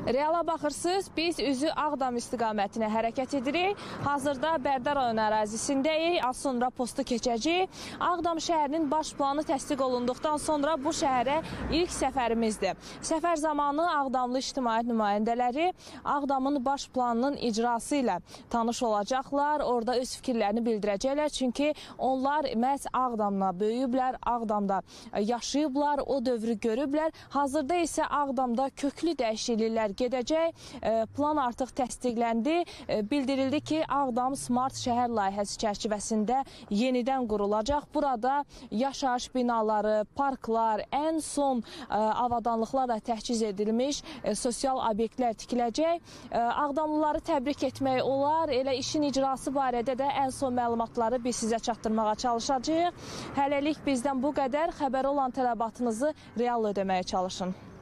Reala baxırsınız, biz üzü Ağdam istiqamətinə hərəkət edirik. Hazırda Bərdər rayon ərazisindəyik, az sonra postu keçəcəyik. Ağdam şəhərinin baş planı təsdiq olunduqdan sonra bu şəhərə ilk səfərimizdir. Səfər zamanı Ağdamlı ictimaiyyət nümayəndələri Ağdamın baş planının icrası ilə tanış olacaqlar, orada öz fikirlərini bildirəcəklər. Çünki onlar məhz Ağdamla böyüyüblər, Ağdamda yaşayıblar, o dövrü görüblər. Hazırda isə Ağdamda köklü dəyişikliklər gedəcək. Plan artıq təsdiqləndi. Bildirildi ki, Ağdam Smart şəhər layihəsi çərçivəsində yenidən qurulacaq. Burada yaşayış binaları, parklar, ən son avadanlıqlarla təchiz edilmiş sosial obyektlər tikiləcək. Ağdamlıları təbrik etmək olar. Elə işin icrası barədə də ən son məlumatları biz sizə çatdırmağa çalışacağıq. Hələlik bizdən bu qədər. Xəbəri olan tələbatınızı real ödəməyə çalışın.